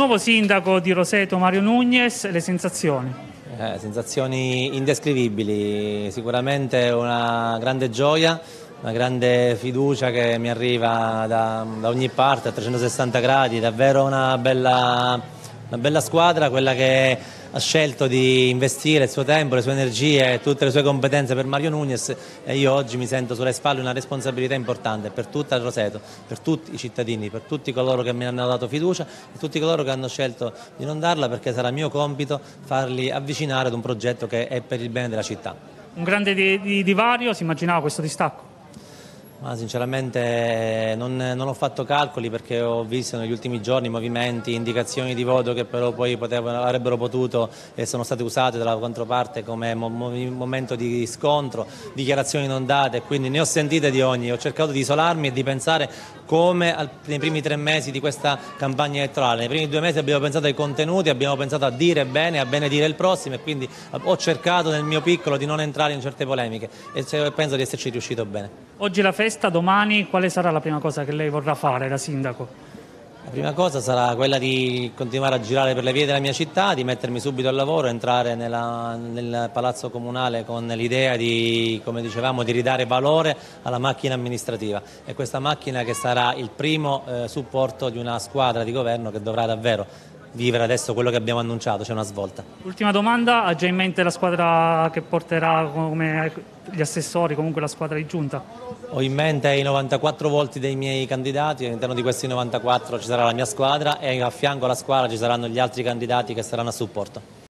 Nuovo sindaco di Roseto Mario Nugnes, le sensazioni? Sensazioni indescrivibili, sicuramente una grande gioia, una grande fiducia che mi arriva da ogni parte a 360 gradi, davvero una bella squadra, quella che ha scelto di investire il suo tempo, le sue energie e tutte le sue competenze per Mario Nugnes, e io oggi mi sento sulle spalle una responsabilità importante per tutta il Roseto, per tutti i cittadini, per tutti coloro che mi hanno dato fiducia e tutti coloro che hanno scelto di non darla, perché sarà mio compito farli avvicinare ad un progetto che è per il bene della città. Un grande divario, si immaginava questo distacco? Ma sinceramente non ho fatto calcoli, perché ho visto negli ultimi giorni movimenti, indicazioni di voto che però poi avrebbero potuto e sono state usate dalla controparte come momento di scontro, dichiarazioni non date, quindi ne ho sentite di ogni. Ho cercato di isolarmi e di pensare come nei primi 3 mesi di questa campagna elettorale. Nei primi 2 mesi abbiamo pensato ai contenuti, abbiamo pensato a dire bene, a benedire il prossimo, e quindi ho cercato nel mio piccolo di non entrare in certe polemiche e penso di esserci riuscito bene. Oggi la festa, domani quale sarà la prima cosa che lei vorrà fare da sindaco? La prima cosa sarà quella di continuare a girare per le vie della mia città, di mettermi subito al lavoro, entrare nel palazzo comunale con l'idea di, come dicevamo, di ridare valore alla macchina amministrativa, e questa macchina che sarà il primo supporto di una squadra di governo che dovrà davvero vivere adesso quello che abbiamo annunciato, cioè una svolta. Ultima domanda, ha già in mente la squadra che porterà come gli assessori, comunque la squadra di giunta? Ho in mente i 94 volti dei miei candidati, all'interno di questi 94 ci sarà la mia squadra e a fianco alla squadra ci saranno gli altri candidati che saranno a supporto.